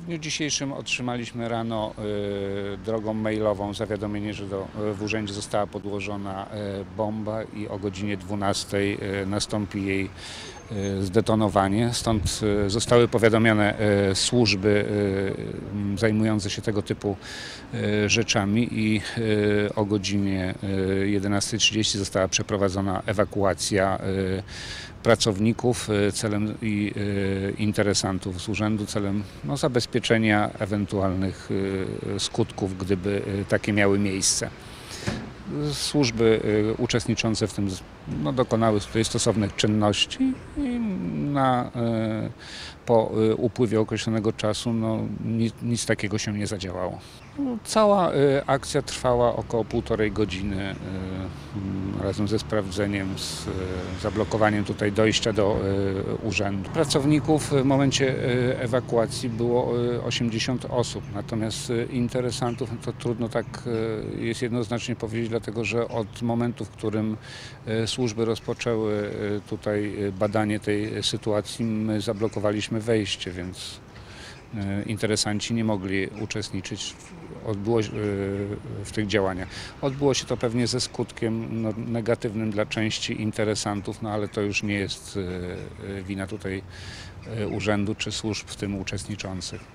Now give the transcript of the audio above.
dniu dzisiejszym otrzymaliśmy rano drogą mailową zawiadomienie, że w urzędzie została podłożona bomba i o godzinie 12 nastąpi jej zdetonowanie. Stąd zostały powiadomione służby zajmujące się tego typu rzeczami i o godzinie 11:30 została przeprowadzona ewakuacja pracowników i interesantów z urzędu celem zabezpieczenia ewentualnych skutków, gdyby takie miały miejsce. Służby uczestniczące w tym dokonały tutaj stosownych czynności i po upływie określonego czasu nic takiego się nie zadziałało. Cała akcja trwała około 1,5 godziny razem ze sprawdzeniem, z zablokowaniem tutaj dojścia do urzędu. Pracowników w momencie ewakuacji było 80 osób, natomiast interesantów to trudno tak jest jednoznacznie powiedzieć, dlatego że od momentu, w którym służby rozpoczęły tutaj badanie tej sytuacji, my zablokowaliśmy wejście, więc interesanci nie mogli uczestniczyć w tych działaniach. Odbyło się to pewnie ze skutkiem negatywnym dla części interesantów, ale to już nie jest wina tutaj urzędu czy służb w tym uczestniczących.